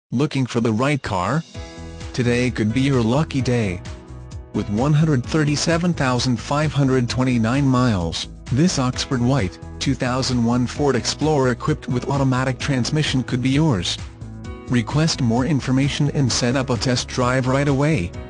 Looking for the right car? Today could be your lucky day. With 137,529 miles, this Oxford White, 2001 Ford Explorer equipped with automatic transmission could be yours. Request more information and set up a test drive right away.